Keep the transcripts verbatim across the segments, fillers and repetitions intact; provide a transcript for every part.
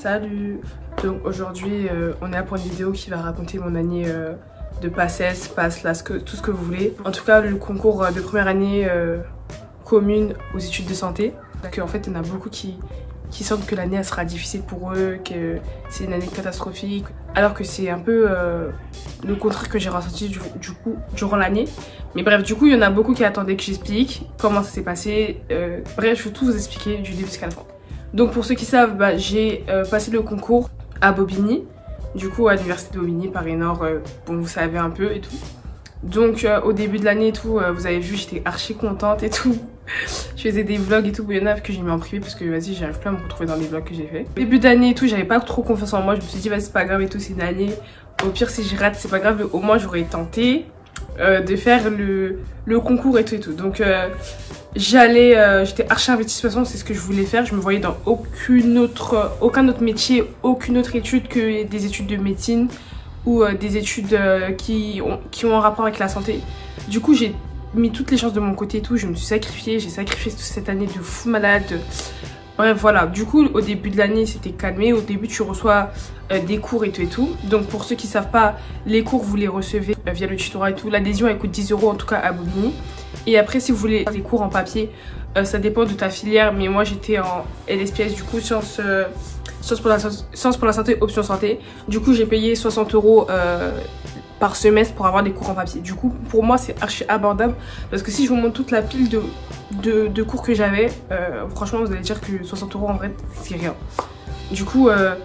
Salut. Donc aujourd'hui euh, on est là pour une vidéo qui va raconter mon année euh, de PACES, PASS, là, ce que, tout ce que vous voulez. En tout cas le concours de première année euh, commune aux études de santé. Parce qu'en fait il y en a beaucoup qui, qui sentent que l'année sera difficile pour eux, que c'est une année catastrophique. Alors que c'est un peu euh, le contraire que j'ai ressenti du, du coup durant l'année. Mais bref, du coup il y en a beaucoup qui attendaient que j'explique comment ça s'est passé. Euh, bref, je vais tout vous expliquer du début jusqu'à la fin. Donc pour ceux qui savent, bah, j'ai euh, passé le concours à Bobigny, du coup à l'université de Bobigny, Paris Nord, euh, bon vous savez un peu et tout. Donc euh, au début de l'année et tout, euh, vous avez vu, j'étais archi contente et tout. Je faisais des vlogs et tout, il y en a que j'ai mis en privé parce que vas-y, j'arrive plus à me retrouver dans les vlogs que j'ai fait. Au début d'année et tout, j'avais pas trop confiance en moi, je me suis dit vas-y c'est pas grave et tout, c'est une année. Au pire si je rate c'est pas grave, au moins j'aurais tenté euh, de faire le, le concours et tout et tout. Donc euh, j'allais, euh, j'étais archi investie de toute façon, c'est ce que je voulais faire. Je me voyais dans aucune autre, aucun autre métier, aucune autre étude que des études de médecine ou euh, des études euh, qui, ont, qui ont un rapport avec la santé. Du coup j'ai mis toutes les chances de mon côté et tout, je me suis sacrifiée, j'ai sacrifié toute cette année de fou malade. Bref voilà, du coup au début de l'année c'était calmé, au début tu reçois euh, des cours et tout et tout. Donc pour ceux qui savent pas, les cours vous les recevez euh, via le tutorat et tout. L'adhésion elle coûte dix euros en tout cas à Bobigny. Et après si vous voulez les cours en papier, euh, ça dépend de ta filière, mais moi j'étais en L S P S du coup, sciences, euh, sciences, pour la, sciences pour la santé, option santé. Du coup j'ai payé soixante euros euh, par semestre pour avoir des cours en papier. Du coup pour moi c'est archi abordable parce que si je vous montre toute la pile de, de, de cours que j'avais, euh, franchement vous allez dire que soixante euros en vrai c'est rien. Du coup euh,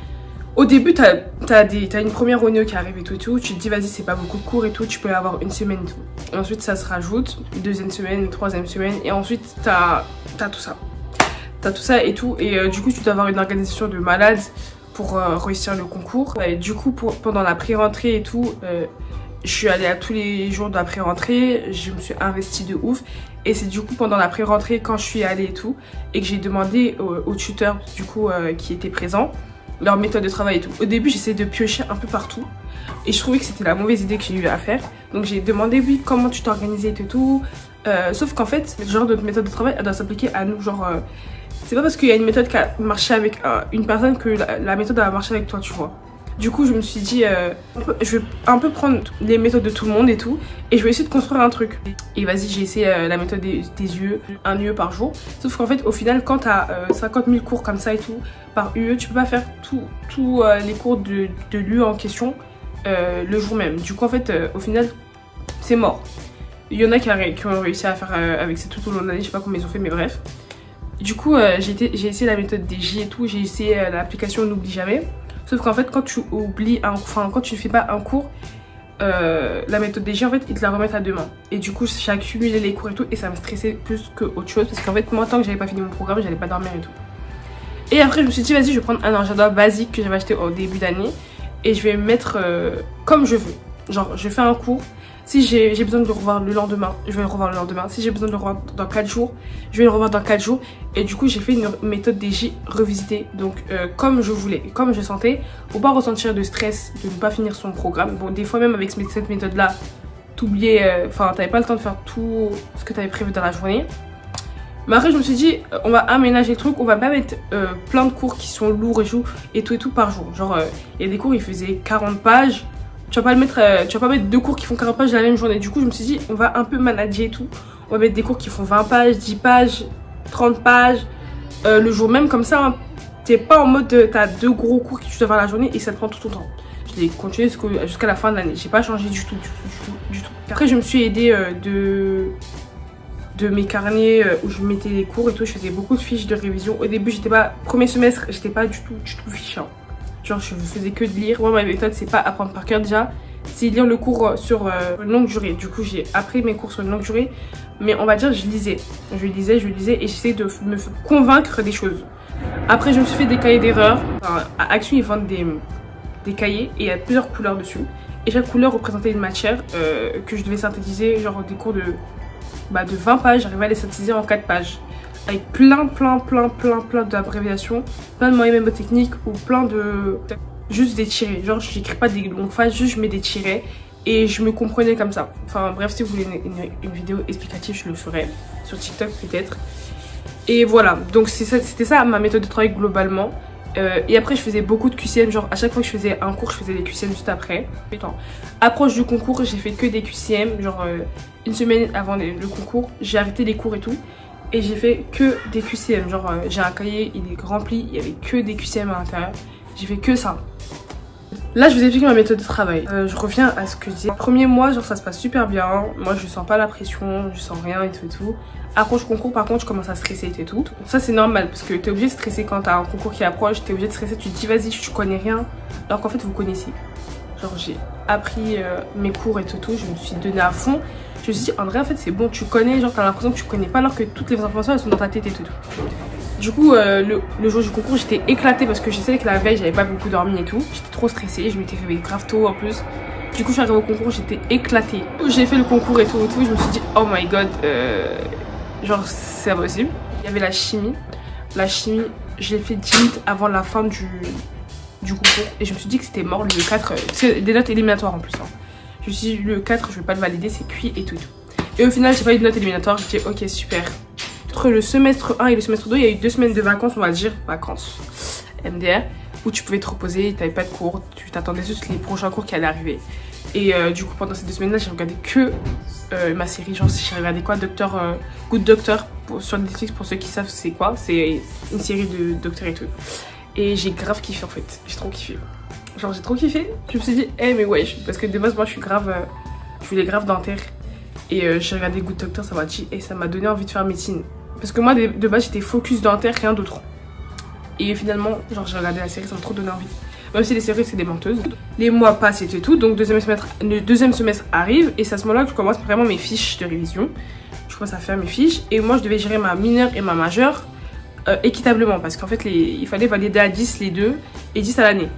au début t'as t'as t'as une première réunion qui arrive et tout et tout, tu te dis vas-y c'est pas beaucoup de cours et tout, tu peux avoir une semaine et tout. Et ensuite ça se rajoute, deuxième semaine, troisième semaine et ensuite t'as t'as tout ça. T'as tout ça et tout et euh, du coup tu dois avoir une organisation de malade pour euh, réussir le concours. Et du coup pour, pendant la pré-rentrée et tout, euh, je suis allée à tous les jours de la pré-rentrée, je me suis investie de ouf. Et c'est du coup pendant la pré-rentrée quand je suis allée et tout, et que j'ai demandé au, au tuteur du coup euh, qui était présent, leur méthode de travail et tout. Au début j'essayais de piocher un peu partout, et je trouvais que c'était la mauvaise idée que j'ai eu à faire. Donc j'ai demandé oui comment tu t'organisais et tout, euh, sauf qu'en fait, ce genre de méthode de travail elle doit s'appliquer à nous, genre... Euh, c'est pas parce qu'il y a une méthode qui a marché avec euh, une personne que la, la méthode a marché avec toi, tu vois. Du coup, je me suis dit, euh, je vais un peu prendre les méthodes de tout le monde et tout, et je vais essayer de construire un truc. Et vas-y, j'ai essayé euh, la méthode des, des U E, un U E par jour. Sauf qu'en fait, au final, quand t'as euh, cinquante mille cours comme ça et tout, par U E, tu peux pas faire tous tout, euh, les cours de, de l'U E en question euh, le jour même. Du coup, en fait, euh, au final, c'est mort. Il y en a qui, a, qui ont réussi à faire euh, avec ça tout au long de l'année, je sais pas comment ils ont fait, mais bref. Du coup, euh, j'ai essayé la méthode des J et tout, j'ai essayé euh, l'application N'oublie jamais. Sauf qu'en fait, quand tu oublies un, enfin quand tu ne fais pas un cours, euh, la méthode des J, en fait, ils te la remettent à demain. Et du coup, j'ai accumulé les cours et tout, et ça me stressait plus qu'autre chose. Parce qu'en fait, moi, tant que j'avais pas fini mon programme, j'allais pas dormir et tout. Et après, je me suis dit, vas-y, je vais prendre un agenda basique que j'avais acheté au début d'année. Et je vais mettre euh, comme je veux. Genre, je fais un cours. Si j'ai besoin de le revoir le lendemain, je vais le revoir le lendemain. Si j'ai besoin de le revoir dans quatre jours, je vais le revoir dans quatre jours. Et du coup, j'ai fait une méthode des J revisitée. Donc, euh, comme je voulais, comme je sentais, pour pas ressentir de stress de ne pas finir son programme. Bon, des fois, même avec cette méthode-là, t'oubliais, enfin, euh, t'avais pas le temps de faire tout ce que t'avais prévu dans la journée. Mais après, je me suis dit, on va aménager le truc, on va pas mettre euh, plein de cours qui sont lourds et tout, et tout et tout par jour. Genre, il euh, y a des cours, ils faisaient quarante pages. Tu vas pas le mettre, euh, tu vas pas mettre deux cours qui font quarante pages la même journée. Du coup, je me suis dit, on va un peu manager et tout. On va mettre des cours qui font vingt pages, dix pages, trente pages euh, le jour même. Comme ça, hein, t'es pas en mode, euh, t'as deux gros cours que tu dois faire la journée et ça te prend tout ton temps. Je l'ai continué jusqu'à jusqu'à la fin de l'année. J'ai pas changé du tout, du tout, du tout, du tout. Après, je me suis aidée euh, de, de mes carnets euh, où je mettais les cours et tout. Je faisais beaucoup de fiches de révision. Au début, j'étais pas, premier semestre, j'étais pas du tout, du tout fiche. Hein. Genre je faisais que de lire. Moi ma méthode c'est pas apprendre par cœur déjà, c'est lire le cours sur euh, une longue durée. Du coup j'ai appris mes cours sur une longue durée, mais on va dire je lisais. Je lisais, je lisais et j'essayais de me convaincre des choses. Après je me suis fait des cahiers d'erreurs. Enfin, à Action ils vendent des, des cahiers et il y a plusieurs couleurs dessus. Et chaque couleur représentait une matière euh, que je devais synthétiser, genre des cours de, bah, de vingt pages, j'arrivais à les synthétiser en quatre pages. Avec plein plein plein plein plein d'abréviations, plein de moyens mémotechniques ou plein de... juste des tirets, genre j'écris pas des longues phrases, juste je mets des tirets et je me comprenais comme ça. Enfin bref, si vous voulez une, une, une vidéo explicative je le ferai sur TikTok peut-être. Et voilà, donc c'était ça, ça ma méthode de travail globalement. Euh, et après je faisais beaucoup de Q C M, genre à chaque fois que je faisais un cours je faisais des Q C M juste après. Attends. Approche du concours, j'ai fait que des Q C M, genre euh, une semaine avant les, le concours, j'ai arrêté les cours et tout. Et j'ai fait que des Q C M, genre euh, j'ai un cahier, il est rempli, il y avait que des Q C M à l'intérieur. J'ai fait que ça. Là je vous explique ma méthode de travail. Euh, je reviens à ce que je disais. Le premier mois, genre ça se passe super bien. Moi je sens pas la pression, je sens rien et tout et tout. Approche concours par contre je commence à stresser et tout. Ça c'est normal parce que t'es obligé de stresser quand t'as un concours qui approche. T'es obligé de stresser, tu te dis vas-y tu connais rien. Alors qu'en fait vous connaissez. Genre j'ai appris euh, mes cours et tout, tout, je me suis donné à fond. Je me suis dit en vrai en fait c'est bon, tu connais, genre t'as l'impression que tu connais pas alors que toutes les informations elles sont dans ta tête et tout. Du coup euh, le, le jour du concours j'étais éclatée parce que je sais que la veille j'avais pas beaucoup dormi et tout. J'étais trop stressée, je m'étais réveillée grave tôt en plus. Du coup je suis arrivée au concours, j'étais éclatée. J'ai fait le concours et tout et tout, je me suis dit oh my god, euh, genre c'est impossible. Il y avait la chimie. La chimie, je l'ai fait dix minutes avant la fin du, du concours et je me suis dit que c'était mort le quatre. C'est des notes éliminatoires en plus. Hein. Je me suis dit le quatre je vais pas le valider, c'est cuit et tout, et tout. Et au final j'ai pas eu de notes éliminatoires, j'ai dit ok super. Entre le semestre un et le semestre deux, il y a eu deux semaines de vacances, on va dire, vacances, M D R, où tu pouvais te reposer, t'avais pas de cours, tu t'attendais juste les prochains cours qui allaient arriver. Et euh, du coup, pendant ces deux semaines-là, j'ai regardé que euh, ma série, genre j'ai regardé quoi, Docteur, euh, Good Doctor, pour, sur Netflix, pour ceux qui savent c'est quoi, c'est une série de docteurs et tout. Et j'ai grave kiffé en fait, j'ai trop kiffé. Genre j'ai trop kiffé, je me suis dit, eh hey, mais ouais, parce que de base, moi je suis grave, euh, je voulais grave dentaire. Et euh, j'ai regardé Good Doctor, ça m'a dit, et ça m'a donné envie de faire médecine. Parce que moi, de, de base, j'étais focus dentaire, rien d'autre. Et finalement, genre, j'ai regardé la série, ça m'a trop donné envie. Même si les séries, c'est des menteuses. Les mois passent et tout. Donc, deuxième semestre, le deuxième semestre arrive. Et c'est à ce moment-là que je commence vraiment mes fiches de révision. Je commence à faire mes fiches. Et moi, je devais gérer ma mineure et ma majeure euh, équitablement. Parce qu'en fait, les, il fallait valider à dix les deux et dix à l'année.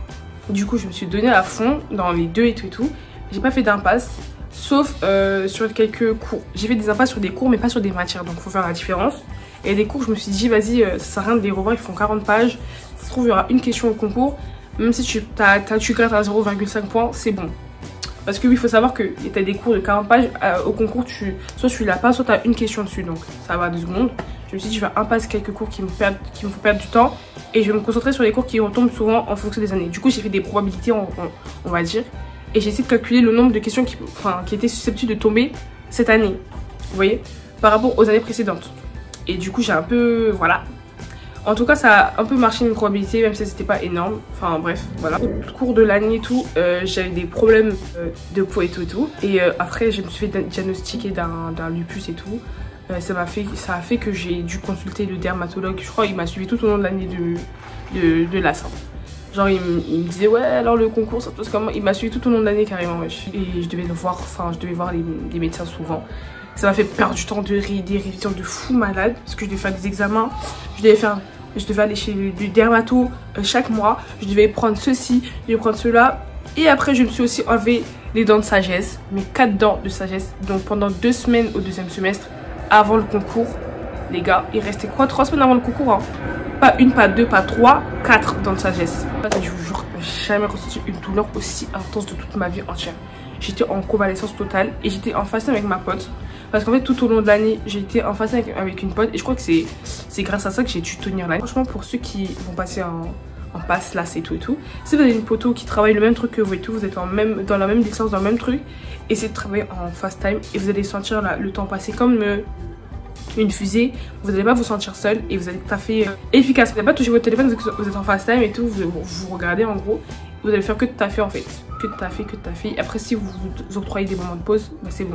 Du coup, je me suis donnée à fond dans les deux et tout et tout. J'ai pas fait d'impasse. Sauf euh, sur quelques cours. J'ai fait des impasses sur des cours mais pas sur des matières. Donc il faut faire la différence. Et des cours je me suis dit vas-y euh, ça sert à rien de les revoir, ils font quarante pages. Ça se trouve il y aura une question au concours. Même si tu, as, as, tu grattes à zéro virgule cinq points c'est bon. Parce que oui il faut savoir que tu as des cours de quarante pages euh, au concours tu, soit tu l'as pas soit tu as une question dessus. Donc ça va deux secondes. Je me suis dit je vais impasser quelques cours qui me, perdent, qui me font perdre du temps. Et je vais me concentrer sur les cours qui retombent souvent en fonction des années. Du coup j'ai fait des probabilités on, on, on va dire. Et j'ai essayé de calculer le nombre de questions qui, enfin, qui étaient susceptibles de tomber cette année, vous voyez, par rapport aux années précédentes. Et du coup, j'ai un peu, voilà. En tout cas, ça a un peu marché une probabilité, même si c'était pas énorme. Enfin, bref, voilà. Au cours de l'année et tout, euh, j'avais des problèmes euh, de peau et tout et tout. Et euh, après, je me suis fait diagnostiquer d'un lupus et tout. Euh, ça m'a fait, ça a fait que j'ai dû consulter le dermatologue. Je crois qu'il m'a suivi tout au long de l'année de, de, de l'A S. Genre il, il me disait ouais alors le concours ça se passe comment. Il m'a suivi tout au long de l'année carrément wesh. Et je devais le voir, enfin je devais voir les, les médecins souvent. Ça m'a fait perdre du temps de ré, des révisions de fou malade. Parce que je devais faire des examens. Je devais faire, je devais aller chez le, le dermato euh, chaque mois. Je devais prendre ceci, je devais prendre cela. Et après je me suis aussi enlevé les dents de sagesse. Mes quatre dents de sagesse. Donc pendant deux semaines au deuxième semestre. Avant le concours. Les gars, il restait quoi? Trois semaines avant le concours hein. Pas une, pas deux, pas trois, quatre dents de sagesse. Je vous jure, j'ai jamais ressenti une douleur aussi intense de toute ma vie entière. J'étais en convalescence totale et j'étais en phase avec ma pote. Parce qu'en fait, tout au long de l'année, j'étais en phase avec, avec une pote et je crois que c'est grâce à ça que j'ai dû tenir l'année. Franchement, pour ceux qui vont passer en, en passe, là, c'est tout et tout. Si vous avez une poteau qui travaille le même truc que vous et tout, vous êtes en même, dans la même licence, dans le même truc, essayez de travailler en fast time et vous allez sentir là, le temps passer comme euh, une fusée. Vous n'allez pas vous sentir seul et vous allez tout à fait euh, efficace. Vous n'allez pas toucher votre téléphone, vous êtes en fast time et tout, vous, vous regardez en gros. Vous allez faire que de taffer en fait. Que de taffer, que de taffer. Après, si vous vous octroyez des moments de pause, bah, c'est bon.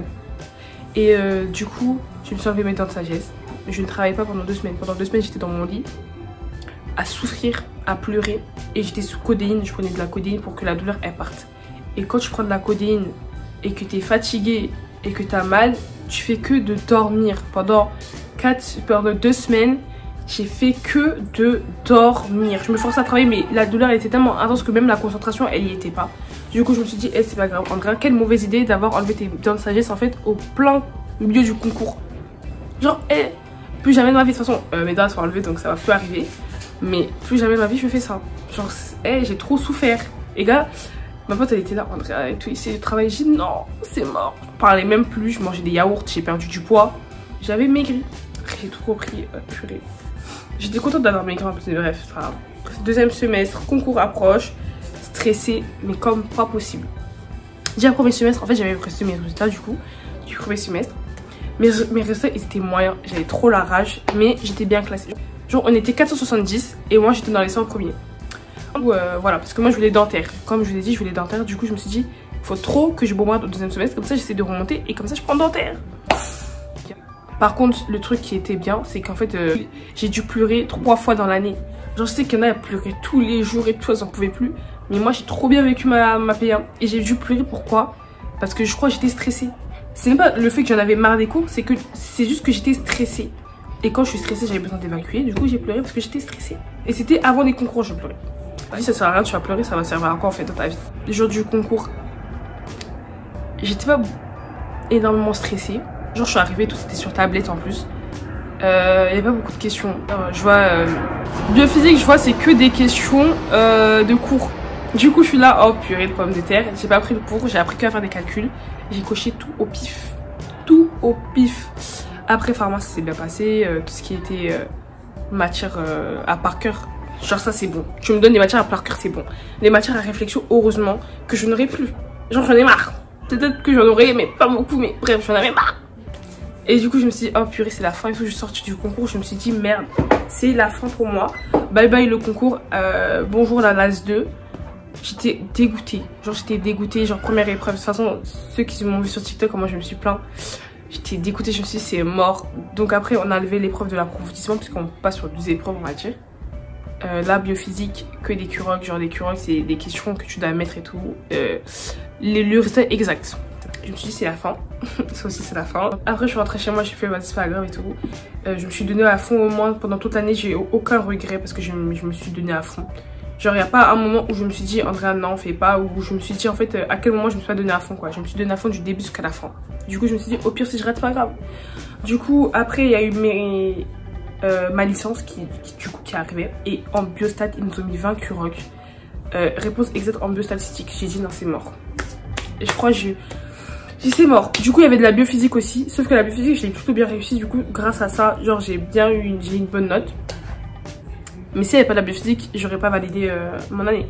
Et euh, du coup, je me suis enlevé mes dents de sagesse. Je ne travaillais pas pendant deux semaines. Pendant deux semaines, j'étais dans mon lit à souffrir, à pleurer. Et j'étais sous codéine. Je prenais de la codéine pour que la douleur elle parte. Et quand tu prends de la codéine et que tu es fatigué et que tu as mal, tu fais que de dormir. Pendant, quatre, pendant deux semaines, j'ai fait que de dormir. Je me forçais à travailler, mais la douleur elle était tellement intense que même la concentration, elle y était pas. Du coup, je me suis dit, hey, c'est pas grave. En vrai, quelle mauvaise idée d'avoir enlevé tes dents de sagesse en fait au plein milieu du concours. Genre, hey, plus jamais de ma vie. De toute façon, euh, mes dents sont enlevées donc ça va plus arriver. Mais plus jamais de ma vie, je fais ça. Genre, hey, j'ai trop souffert. Et gars, ma pote elle était là, Andrea et tout, essayait de travailler. J'ai dit, non, c'est mort. Je parlais même plus. Je mangeais des yaourts, j'ai perdu du poids. J'avais maigri. J'ai tout compris, euh, purée. J'étais contente d'avoir maigri en plus, mais bref, c'est pas grave. Deuxième semestre, concours approche, stressée, mais comme pas possible. Déjà premier semestre, en fait j'avais presté mes résultats du coup, du premier semestre. Mes, mes résultats ils étaient moyens, j'avais trop la rage, mais j'étais bien classée. Genre on était quatre cent soixante-dix et moi j'étais dans les cent premiers. Euh, voilà, parce que moi je voulais dentaire. Comme je vous l'ai dit, je voulais dentaire, du coup je me suis dit, il faut trop que je bombarde au deuxième semestre, comme ça j'essaie de remonter et comme ça je prends dentaire. Par contre, le truc qui était bien, c'est qu'en fait, euh, j'ai dû pleurer trois fois dans l'année. Genre, je sais qu'il y en a, elles pleuraient tous les jours et tout, elles en pouvaient plus. Mais moi, j'ai trop bien vécu ma, ma P un. Et j'ai dû pleurer, pourquoi? Parce que je crois que j'étais stressée. C'est même pas le fait que j'en avais marre des cours, c'est que c'est juste que j'étais stressée. Et quand je suis stressée, j'avais besoin d'évacuer. Du coup, j'ai pleuré parce que j'étais stressée. Et c'était avant les concours, je pleurais. Si ça sert à rien, tu vas pleurer, ça va servir à quoi en fait dans ta vie? Le jour du concours, j'étais pas énormément stressée. Genre je suis arrivée, tout c'était sur tablette en plus. Il euh, n'y avait pas beaucoup de questions. Euh, je vois euh, biophysique, je vois c'est que des questions euh, de cours. Du coup je suis là, oh purée de pommes de terre. J'ai pas pris le cours, j'ai appris qu'à faire des calculs. J'ai coché tout au pif. Tout au pif. Après pharmacie c'est bien passé. Euh, tout ce qui était euh, matière euh, à par cœur. Genre ça c'est bon. Tu me donnes des matières à par cœur, c'est bon. Les matières à réflexion, heureusement que je n'aurai plus. Genre j'en ai marre. Peut-être que j'en aurais, mais pas beaucoup, mais bref, j'en avais marre. Et du coup, je me suis dit, oh purée, c'est la fin et tout. Je suis sortie du concours. Je me suis dit, merde, c'est la fin pour moi. Bye bye le concours. Euh, bonjour la L A S deux. J'étais dégoûtée. Genre, j'étais dégoûtée. Genre, première épreuve. De toute façon, ceux qui m'ont vu sur TikTok, comment je me suis plaint. J'étais dégoûtée. Je me suis dit, c'est mort. Donc, après, on a levé l'épreuve de l'approfondissement, puisqu'on passe sur douze épreuves, on va dire. Euh, la biophysique, que des curocs. Genre, des curocs, c'est des questions que tu dois mettre et tout. Euh, les, le résultat exact. Je me suis dit c'est la fin, ça aussi c'est la fin. Après je suis rentrée chez moi, j'ai fait vas-y c'est pas grave et tout. Euh, je me suis donnée à fond au moins pendant toute l'année, j'ai aucun regret parce que je, je me suis donnée à fond. Genre il n'y a pas un moment où je me suis dit Andrea non fais pas, ou je me suis dit en fait à quel moment je me suis pas donnée à fond quoi. Je me suis donnée à fond du début jusqu'à la fin. Du coup je me suis dit au pire si je rate pas grave. Du coup après il y a eu mes, euh, ma licence qui, qui du coup qui est arrivée. Et en biostat ils nous ont mis vingt curocs. Euh, réponse exacte en biostatistique, j'ai dit non c'est mort. Et je crois que j'ai c'est mort. Du coup il y avait de la biophysique aussi, sauf que la biophysique je l'ai plutôt bien réussi. Du coup grâce à ça genre j'ai bien eu une, j'ai une bonne note. Mais s'il n'y avait pas de la biophysique j'aurais pas validé euh, mon année.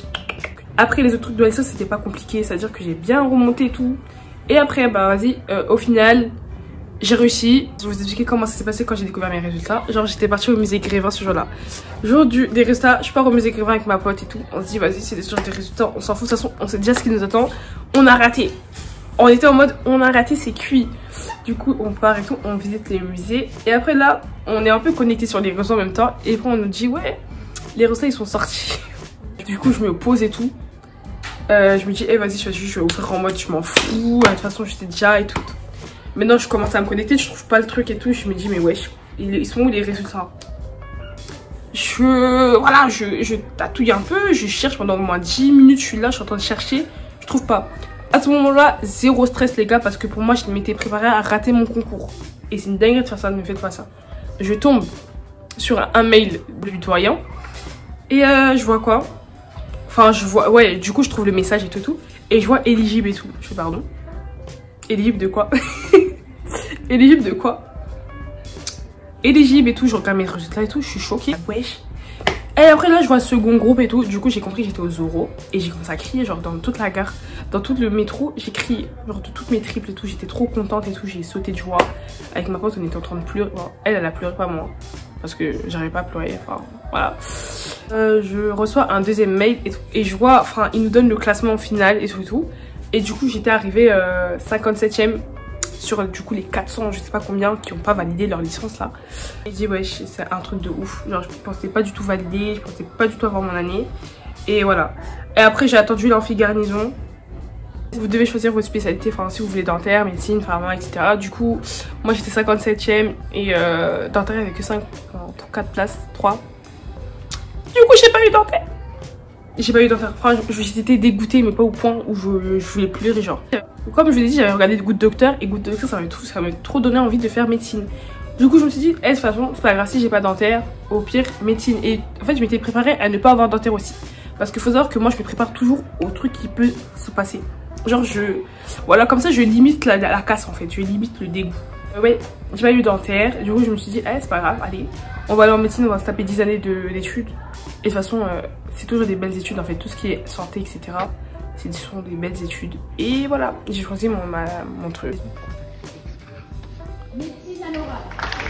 Après les autres trucs de la licence c'était pas compliqué, c'est à dire que j'ai bien remonté et tout. Et après bah vas-y euh, au final j'ai réussi. Je vais vous expliquer comment ça s'est passé quand j'ai découvert mes résultats. Genre j'étais partie au musée Grévin ce jour là. Jour du, des résultats, je pars au musée Grévin avec ma pote et tout. On se dit vas-y c'est des jours des résultats, on s'en fout de toute façon, on sait déjà ce qui nous attend. On a raté. On était en mode on a raté, c'est cuit. Du coup on part et tout, on visite les musées. Et après là on est un peu connecté sur les réseaux en même temps. Et après on nous dit ouais les résultats ils sont sortis. Du coup je me pose et tout. euh, Je me dis eh hey, vas-y je vais ouvrir en mode je m'en fous. De toute façon je sais déjà et tout. Maintenant je commence à me connecter, je trouve pas le truc et tout. Je me dis mais wesh ils sont où les résultats? Je voilà je, je tatouille un peu, je cherche pendant au moins dix minutes. Je suis là, je suis en train de chercher, je trouve pas. À ce moment-là, zéro stress les gars, parce que pour moi, je m'étais préparée à rater mon concours. Et c'est une dinguerie de faire ça, ne me faites pas ça. Je tombe sur un, un mail du doyen. Et euh, je vois quoi? Enfin, je vois... Ouais, du coup, je trouve le message et tout, tout. Et je vois éligible et tout. Je fais pardon. Éligible de quoi? Éligible de quoi? Éligible et tout. Je regarde mes résultats et tout. Je suis choquée. Wesh. Et après là je vois le second groupe et tout. Du coup j'ai compris que j'étais au Zoro. Et j'ai commencé à crier genre dans toute la gare, dans tout le métro. J'ai crié genre de toutes mes triples et tout. J'étais trop contente et tout. J'ai sauté de joie. Avec ma pote on était en train de pleurer. Bon, elle elle a pleuré pas moi, parce que j'arrivais pas à pleurer. Enfin voilà. euh, Je reçois un deuxième mail et, tout, et je vois, enfin ils nous donnent le classement final et tout et tout. Et du coup j'étais arrivée euh, cinquante-septième sur du coup les quatre cents je sais pas combien qui ont pas validé leur licence là. Et je dis ouais c'est un truc de ouf, genre je pensais pas du tout valider, je pensais pas du tout avoir mon année. Et voilà. Et après j'ai attendu l'amphi garnison. Vous devez choisir votre spécialité, enfin si vous voulez dentaire, médecine, pharma, et cetera. Du coup moi j'étais cinquante-septième et euh, dentaire il y avait que cinq, quatre places, trois. Du coup j'ai pas eu dentaire. J'ai pas eu dentaire. Enfin j'étais dégoûtée mais pas au point où je, je voulais pleurer genre. Comme je vous l'ai dit, j'avais regardé Good Doctor et Good Doctor ça m'avait trop, trop donné envie de faire médecine. Du coup je me suis dit, eh, de toute façon c'est pas grave si j'ai pas dentaire, au pire médecine. Et en fait je m'étais préparée à ne pas avoir dentaire aussi. Parce qu'il faut savoir que moi je me prépare toujours au truc qui peut se passer. Genre je... Voilà comme ça je limite la, la, la casse en fait, je limite le dégoût. Euh, ouais, j'ai pas eu dentaire, du coup je me suis dit, eh c'est pas grave, allez, On va aller en médecine, on va se taper dix années d'études. Et de toute façon, euh, c'est toujours des belles études en fait. Tout ce qui est santé, et cetera. Ce sont des belles études. Et voilà, j'ai choisi mon, ma, mon truc. Médecine à l'oral.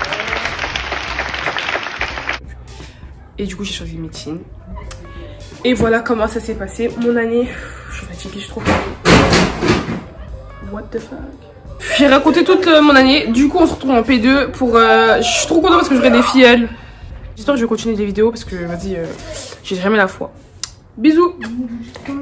Et du coup, j'ai choisi médecine. Et voilà comment ça s'est passé. Mon année, je suis fatiguée, je suis trop fatiguée. What the fuck. J'ai raconté toute euh, mon année. Du coup, on se retrouve en P deux pour... Euh, je suis trop contente parce que j'aurai des filleuls. J'espère que je vais continuer les vidéos parce que, vas-y, euh, j'ai jamais la foi. Bisous.